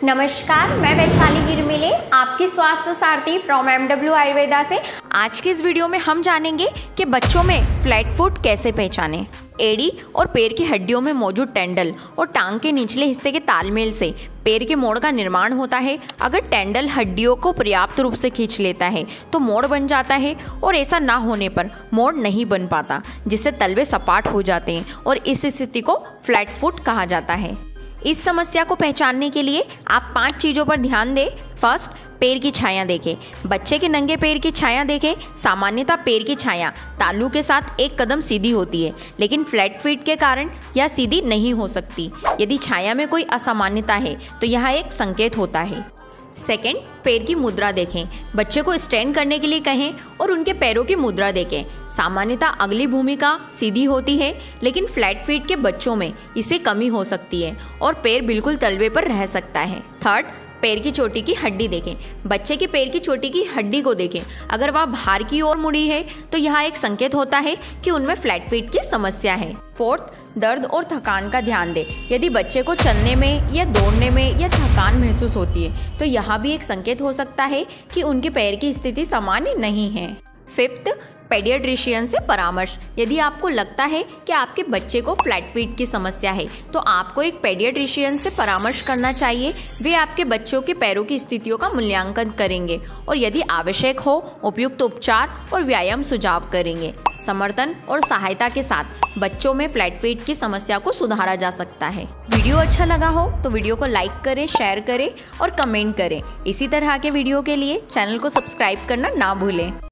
नमस्कार, मैं वैशाली गिरमिले, आपकी स्वास्थ्य सारथी फ्रॉम MW आयुर्वेदा से। आज के इस वीडियो में हम जानेंगे कि बच्चों में फ्लैट फुट कैसे पहचानें। एड़ी और पैर की हड्डियों में मौजूद टेंडल और टांग के निचले हिस्से के तालमेल से पैर के मोड़ का निर्माण होता है। अगर टेंडल हड्डियों को पर्याप्त रूप से खींच लेता है तो मोड़ बन जाता है, और ऐसा ना होने पर मोड़ नहीं बन पाता, जिससे तलवे सपाट हो जाते हैं और इस स्थिति को फ्लैट फुट कहा जाता है। इस समस्या को पहचानने के लिए आप 5 चीज़ों पर ध्यान दें। फर्स्ट, पैर की छाया देखें। बच्चे के नंगे पैर की छाया देखें। सामान्यतः पैर की छाया तालू के साथ एक कदम सीधी होती है, लेकिन फ्लैट फीट के कारण यह सीधी नहीं हो सकती। यदि छाया में कोई असामान्यता है तो यह एक संकेत होता है। सेकेंड, पैर की मुद्रा देखें। बच्चे को स्टैंड करने के लिए कहें और उनके पैरों की मुद्रा देखें। सामान्यतः अगली भूमिका सीधी होती है, लेकिन फ्लैट फीट के बच्चों में इससे कमी हो सकती है और पैर बिल्कुल तलवे पर रह सकता है। थर्ड, पैर की चोटी की हड्डी देखें। बच्चे के पैर की चोटी की हड्डी को देखें। अगर वह बाहर की ओर मुड़ी है तो यह एक संकेत होता है कि उनमें फ्लैट फीट की समस्या है। फोर्थ, दर्द और थकान का ध्यान दें। यदि बच्चे को चलने में या दौड़ने में या थकान महसूस होती है तो यह भी एक संकेत हो सकता है कि उनके पैर की स्थिति सामान्य नहीं है। फिफ्थ, पेडियाट्रिशियन से परामर्श। यदि आपको लगता है कि आपके बच्चे को फ्लैट फीट की समस्या है तो आपको एक पेडियाट्रिशियन से परामर्श करना चाहिए। वे आपके बच्चों के पैरों की स्थितियों का मूल्यांकन करेंगे और यदि आवश्यक हो उपयुक्त उपचार और व्यायाम सुझाव करेंगे। समर्थन और सहायता के साथ बच्चों में फ्लैट फीट की समस्या को सुधारा जा सकता है। वीडियो अच्छा लगा हो तो वीडियो को लाइक करें, शेयर करें और कमेंट करें। इसी तरह के वीडियो के लिए चैनल को सब्सक्राइब करना ना भूलें।